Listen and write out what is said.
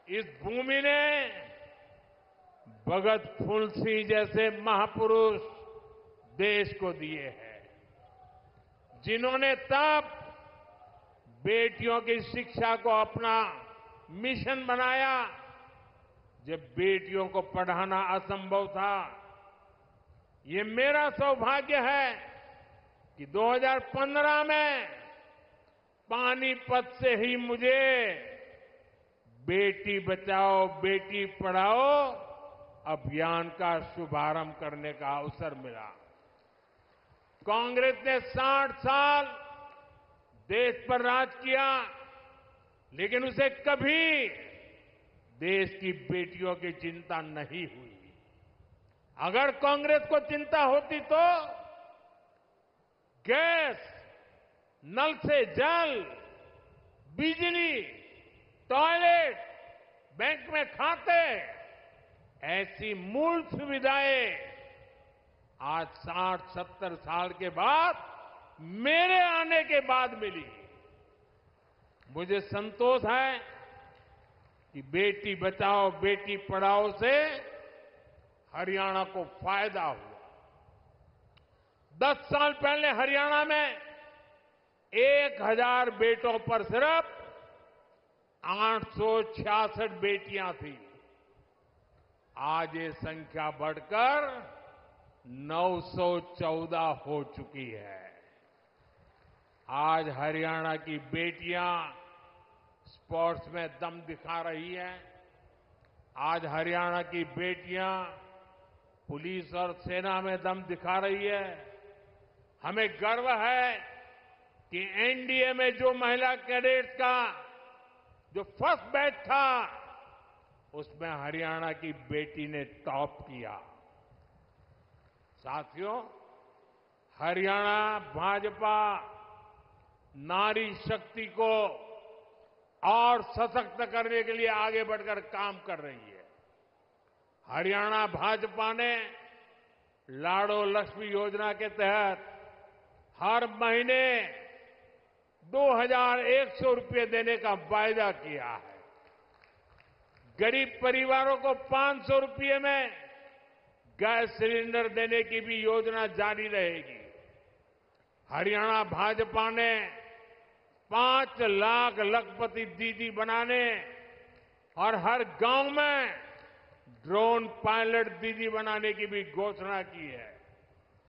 इस भूमि ने भगत फूल सिंह जैसे महापुरुष देश को दिए हैं, जिन्होंने तब बेटियों की शिक्षा को अपना मिशन बनाया जब बेटियों को पढ़ाना असंभव था। ये मेरा सौभाग्य है कि 2015 में पानीपत से ही मुझे बेटी बचाओ बेटी पढ़ाओ अभियान का शुभारंभ करने का अवसर मिला। कांग्रेस ने 60 साल देश पर राज किया, लेकिन उसे कभी देश की बेटियों की चिंता नहीं हुई। अगर कांग्रेस को चिंता होती तो गैस, नल से जल, बिजली, टॉयलेट, बैंक में खाते, ऐसी मूल सुविधाएं आज 60-70 साल के बाद मेरे आने के बाद मिली। मुझे संतोष है कि बेटी बचाओ बेटी पढ़ाओ से हरियाणा को फायदा हुआ। 10 साल पहले हरियाणा में 1000 बेटों पर सिर्फ 866 बेटियां थी। आज ये संख्या बढ़कर 914 हो चुकी है। आज हरियाणा की बेटियां स्पोर्ट्स में दम दिखा रही हैं। आज हरियाणा की बेटियां पुलिस और सेना में दम दिखा रही है। हमें गर्व है कि एनडीए में जो महिला कैडेट्स का जो फर्स्ट बैच था, उसमें हरियाणा की बेटी ने टॉप किया। साथियों, हरियाणा भाजपा नारी शक्ति को और सशक्त करने के लिए आगे बढ़कर काम कर रही है। हरियाणा भाजपा ने लाडो लक्ष्मी योजना के तहत हर महीने 2100 रुपये देने का वायदा किया है। गरीब परिवारों को 500 रुपये में गैस सिलेंडर देने की भी योजना जारी रहेगी। हरियाणा भाजपा ने 5 लाख लखपति दीदी बनाने और हर गांव में ड्रोन पायलट दीदी बनाने की भी घोषणा की है।